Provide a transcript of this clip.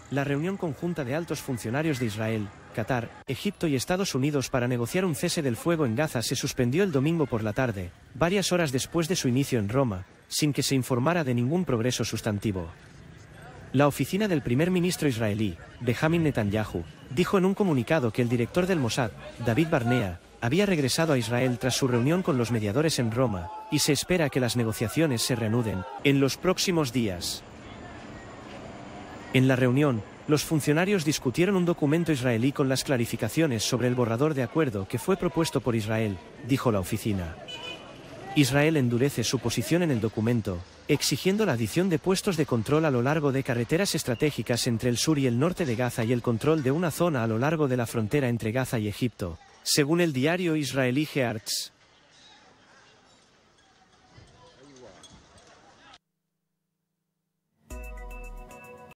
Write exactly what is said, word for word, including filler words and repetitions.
La reunión conjunta de altos funcionarios de Israel, Qatar, Egipto y Estados Unidos para negociar un cese del fuego en Gaza se suspendió el domingo por la tarde, varias horas después de su inicio en Roma, sin que se informara de ningún progreso sustantivo. La oficina del primer ministro israelí, Benjamin Netanyahu, dijo en un comunicado que el director del Mossad, David Barnea, había regresado a Israel tras su reunión con los mediadores en Roma, y se espera que las negociaciones se reanuden en los próximos días. En la reunión, los funcionarios discutieron un documento israelí con las clarificaciones sobre el borrador de acuerdo que fue propuesto por Israel, dijo la oficina. Israel endurece su posición en el documento, exigiendo la adición de puestos de control a lo largo de carreteras estratégicas entre el sur y el norte de Gaza y el control de una zona a lo largo de la frontera entre Gaza y Egipto, según el diario israelí Haaretz.